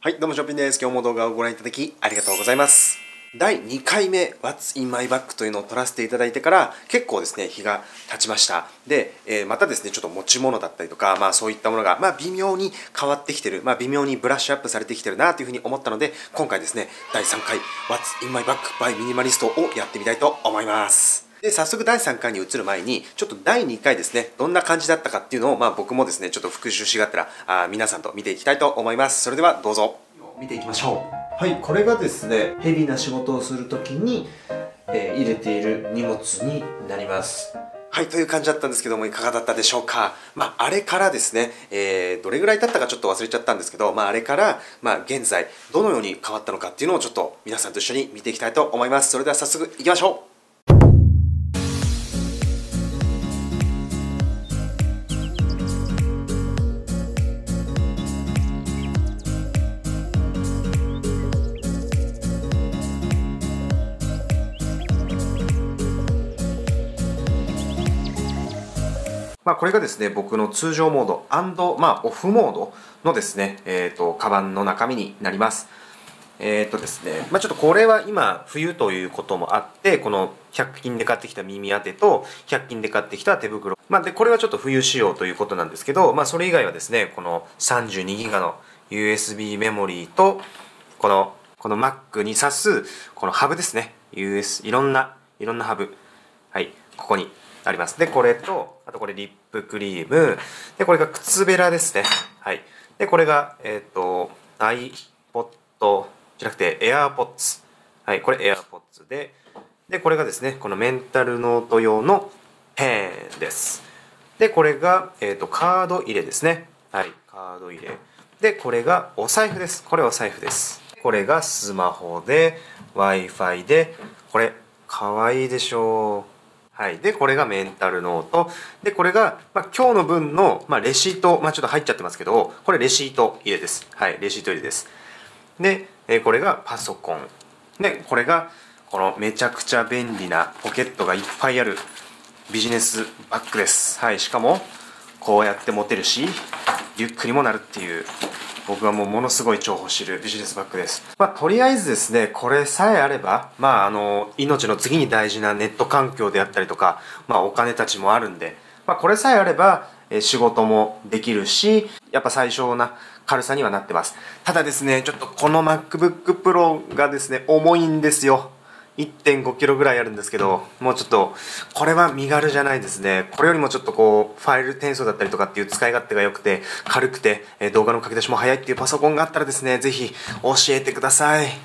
はい、どうもショッピンです。今日も動画をご覧いただきありがとうございます。第2回目 What's in my bag というのを撮らせていただいてから結構ですね、日が経ちました。で、またですね、ちょっと持ち物だったりとか、そういったものが、微妙に変わってきてる、微妙にブラッシュアップされてきてるなというふうに思ったので、今回ですね、第3回 What's in my bag by ミニマリストをやってみたいと思います。で、早速第3回に移る前に、ちょっと第2回ですね、どんな感じだったかっていうのを、僕もですね、ちょっと復習しがったら、皆さんと見ていきたいと思います。それではどうぞ。見ていきましょう。はい、これがですね、ヘビーな仕事をするときに、入れている荷物になります。はい、という感じだったんですけども、いかがだったでしょうか。あれからですね、どれぐらい経ったかちょっと忘れちゃったんですけど、あれから、現在、どのように変わったのかっていうのをちょっと皆さんと一緒に見ていきたいと思います。それでは早速いきましょう。これがですね、僕の通常モード&オフモードのですね、カバンの中身になります。ですね、ちょっとこれは今、冬ということもあって、この100均で買ってきた耳当てと、100均で買ってきた手袋。で、これはちょっと冬仕様ということなんですけど、それ以外はですね、この32ギガの USB メモリーと、この Mac に挿す、このハブですね。いろんなハブ。はい、ここにあります。で、これと、あとこれリップクリーム。で、これが靴べらですね。はい。で、これが、iPod じゃなくて AirPods。はい、これ AirPods で、これがですね、このメンタルノート用のペンです。で、これが、カード入れですね。はい、カード入れ。で、これがお財布です。これお財布です。これがスマホで、Wi-Fi で、これ、かわいいでしょう。はい。で、これがメンタルノート。で、これが、今日の分の、レシート、ちょっと入っちゃってますけど、これレシート入れです。はい。レシート入れです。で、これがパソコン。で、これが、このめちゃくちゃ便利なポケットがいっぱいあるビジネスバッグです。はい。しかも、こうやって持てるし、リュックにもなるっていう、僕はものすごい重宝しているビジネスバッグです。とりあえずですね、これさえあれば、命の次に大事なネット環境であったりとか、お金たちもあるんで、これさえあれば、仕事もできるし、やっぱ最小な軽さにはなってます。ただですね、ちょっとこの MacBook Pro がですね、重いんですよ。1.5 キロぐらいあるんですけど、もうちょっと、これは身軽じゃないですね。これよりもちょっとこう、ファイル転送だったりとかっていう使い勝手が良くて、軽くて、動画の書き出しも早いっていうパソコンがあったらですね、ぜひ教えてください。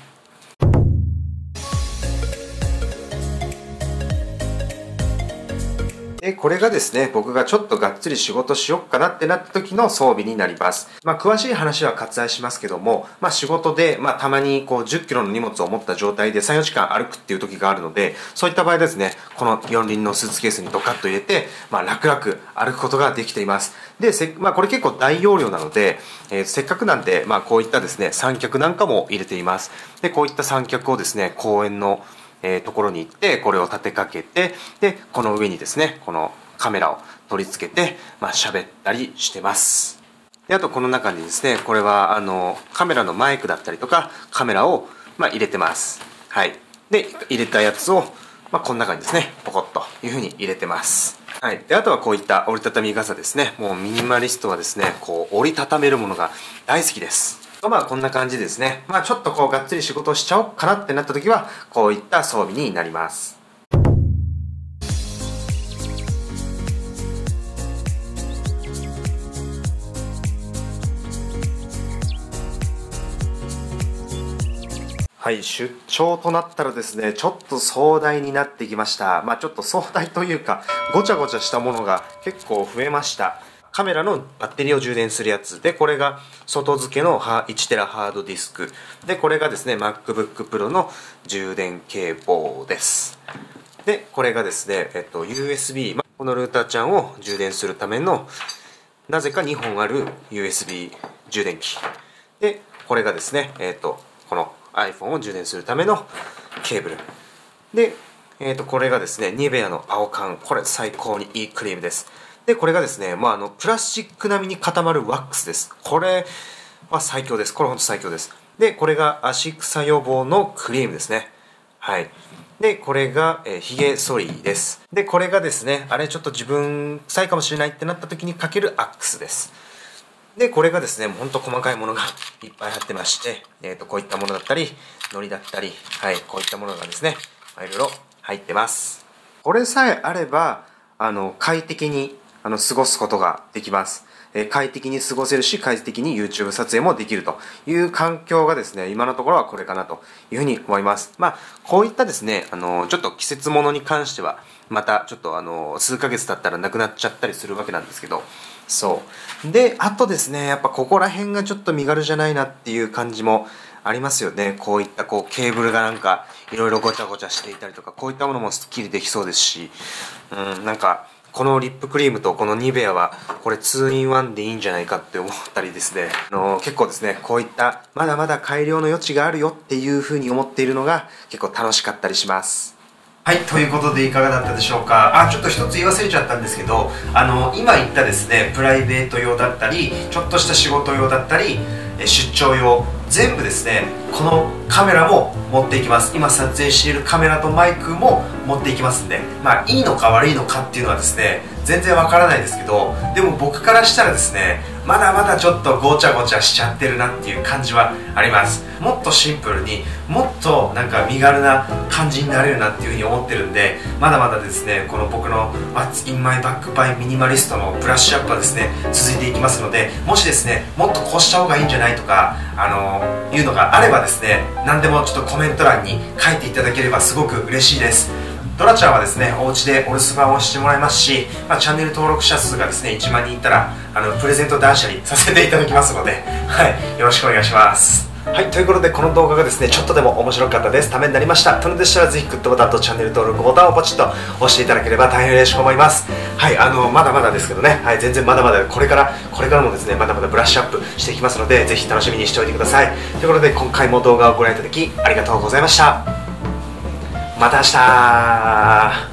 で、これがですね、僕がちょっとがっつり仕事しよっかなってなった時の装備になります。詳しい話は割愛しますけども、仕事で、たまにこう10キロの荷物を持った状態で3、4時間歩くっていう時があるので、そういった場合ですね、この四輪のスーツケースにドカッと入れて、楽々歩くことができています。で、これ結構大容量なので、せっかくなんで、こういったですね、三脚なんかも入れています。で、こういった三脚をですね、公園のところに行ってこれを立てかけて、でこの上にですねこのカメラを取り付けて喋ったりしてます。であとこの中にですねこれはカメラのマイクだったりとかカメラを入れてます。はい。で入れたやつをこの中にですねポコッというふうに入れてます。はい。であとはこういった折りたたみ傘ですね。もうミニマリストはですねこう折りたためるものが大好きです。こんな感じですね。ちょっとこうがっつり仕事をしちゃおうかなってなった時はこういった装備になります。はい、出張となったらですね、ちょっと壮大になってきました。ちょっと壮大というか、ごちゃごちゃしたものが結構増えました。カメラのバッテリーを充電するやつで、これが外付けの1テラハードディスクで、これがですね MacBook Pro の充電ケーブルです。でこれがですね、USB、このルーターちゃんを充電するためのなぜか2本ある USB 充電器で、これがですね、この iPhone を充電するためのケーブルで、これがですねニベアの青缶、これ最高にいいクリームです。でこれがですね、プラスチック並みに固まるワックスです。これは最強です。これほんと最強です。で、これが足草予防のクリームですね。はい。で、これが、ヒゲ剃りです。で、これがですね、あれちょっと自分臭いかもしれないってなった時にかけるアックスです。で、これがですね、もうほんと細かいものがいっぱい入ってまして、こういったものだったり、海苔だったり、はい、こういったものがですね、いろいろ入ってます。これさえあれば、快適に過ごすことができます。快適に過ごせるし、快適に YouTube 撮影もできるという環境がですね、今のところはこれかなというふうに思います。まあ、こういったですね、ちょっと季節物に関しては、またちょっと数ヶ月経ったらなくなっちゃったりするわけなんですけど、そう。で、あとですね、やっぱここら辺がちょっと身軽じゃないなっていう感じもありますよね。こういったこうケーブルがなんかいろいろごちゃごちゃしていたりとか、こういったものもスッキリできそうですし、なんか、このリップクリームとこのニベアはこれ 2in1 でいいんじゃないかって思ったりですね、結構ですね、こういったまだまだ改良の余地があるよっていう風に思っているのが結構楽しかったりします。はい、ということでいかがだったでしょうか。ちょっと一つ言い忘れちゃったんですけど、今言ったですね、プライベート用だったり、ちょっとした仕事用だったり、出張用、全部ですね、このカメラも持っていきます。今撮影しているカメラとマイクも持っていきますんで、まあいいのか悪いのかっていうのはですね、全然わからないですけど、でも僕からしたらですね、まだまだちょっとごちゃごちゃしちゃってるなっていう感じはあります。もっとシンプルにもっとなんか身軽な感じになれるなっていうふうに思ってるんで、まだまだですね、この僕の What's in my bag by Minimalist のブラッシュアップはですね、続いていきますので、もしですね、もっとこうした方がいいんじゃないとかいうのがあればですね、何でもちょっとコメント欄に書いていただければすごく嬉しいです。ドラちゃんはですね、お家でお留守番をしてもらいますし、チャンネル登録者数がですね、1万人いったらプレゼント断捨離させていただきますので、はい、よろしくお願いします。はい、ということでこの動画がですね、ちょっとでも面白かったです、ためになりましたとのでしたら、ぜひグッドボタンとチャンネル登録ボタンをポチッと押していただければ大変嬉しく思います。はい、まだまだですけどね、はい、全然まだまだこれからもですね、まだまだブラッシュアップしていきますので、ぜひ楽しみにしておいてください。ということで今回も動画をご覧いただきありがとうございました。また明日。